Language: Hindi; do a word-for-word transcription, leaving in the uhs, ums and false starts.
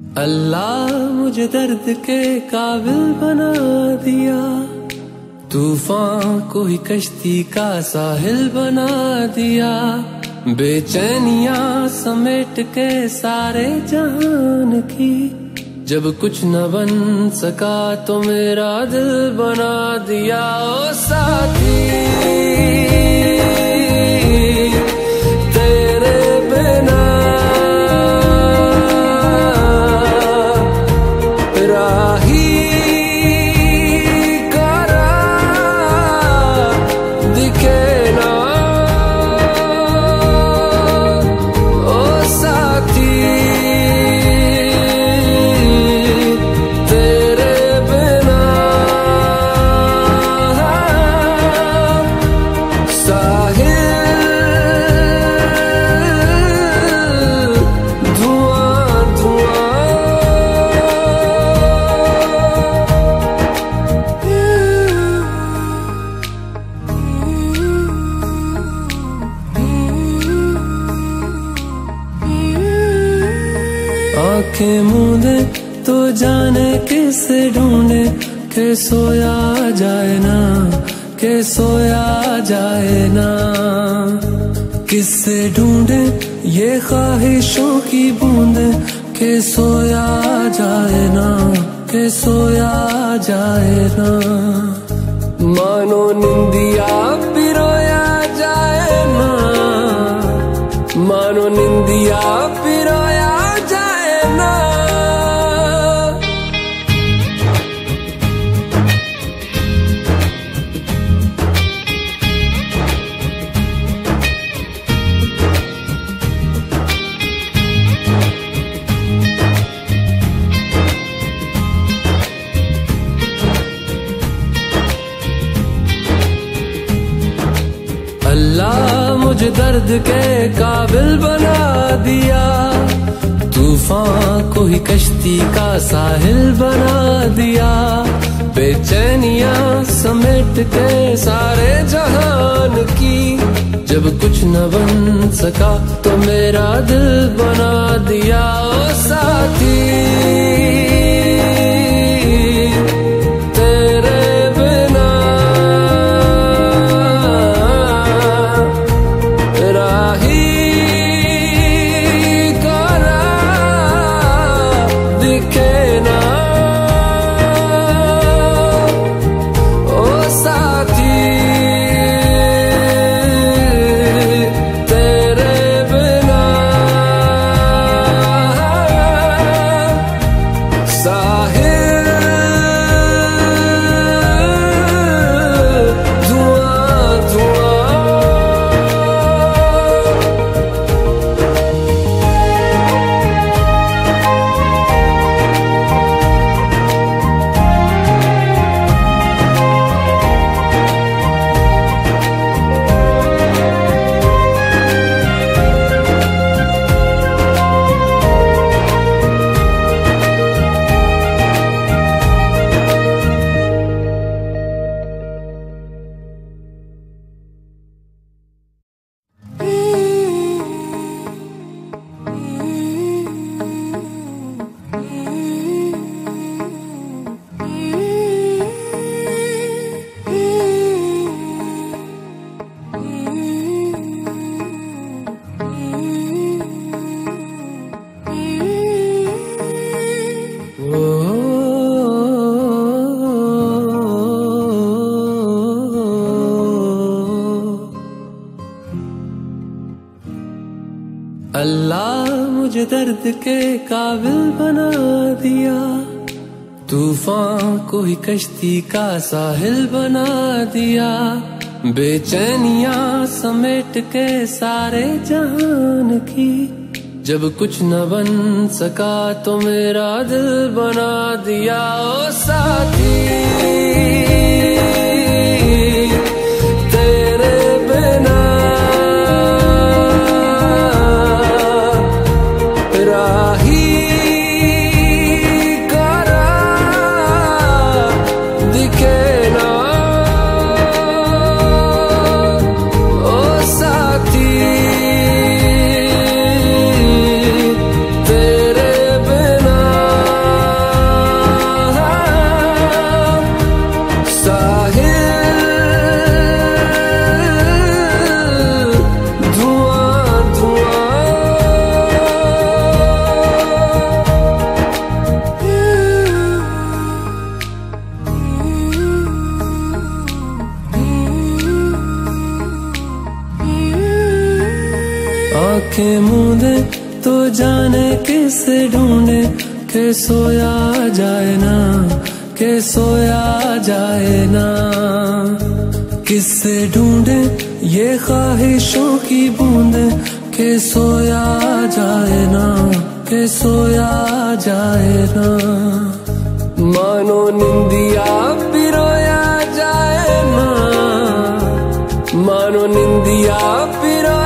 अल्लाह मुझे दर्द के काबिल बना दिया, तूफान को ही कश्ती का साहिल बना दिया। बेचैनियां समेट के सारे जहान की, जब कुछ न बन सका तो मेरा दिल बना दिया। ओ साथी तेरे बिना राही करा दिखे ना। ओ साथी तेरे बिना साहिल धुआं धुआं। आंखें मूंदे तो जाने किसे ढूंढे, के सोया जाए ना, के सोया जाए ना। किससे ढूंढे ये ख्वाहिशों की बूंदे, के सोया जाए ना, के सोया जाए ना। मानो निंदिया पिरोया जाए ना, मानो निंदिया पिरोया जाए ना। अल्लाह मुझे दर्द के काबिल बना दिया, तूफान को ही कश्ती का साहिल बना दिया। बेचैनियां समेट के सारे जहान की, जब कुछ न बन सका तो मेरा दिल बना दिया। ओ साथी तेरे बिना राही करा दिखे ना। ओ साथी तेरे बिना साहिल धुआं धुआं। अल्लाह मुझे दर्द के काबिल बना दिया, तूफान को ही कश्ती का साहिल बना दिया। बेचैनियां समेट के सारे जहान की, जब कुछ न बन सका तो मेरा दिल बना दिया। ओ साथी तेरे बिना राही करा दिखे ना। ओ साथी तेरे बिना जाने किसे ढूंढे के सोया जाए ना, के सोया जाए ना। किससे ढूंढे ये ख्वाहिशों की बूंदे के सोया जाए ना, के सोया जाए ना। मानो निंदिया पिरोया जाए ना, मानो निंदिया पिरो